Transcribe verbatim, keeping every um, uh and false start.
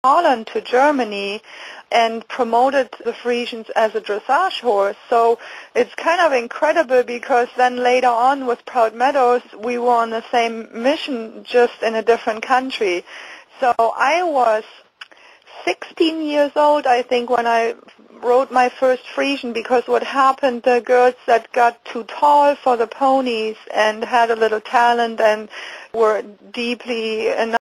Holland to Germany and promoted the Friesians as a dressage horse. So it's kind of incredible because then later on with Proud Meadows, we were on the same mission, just in a different country. So I was sixteen years old, I think, when I rode my first Friesian, because what happened, the girls that got too tall for the ponies and had a little talent and were deeply enough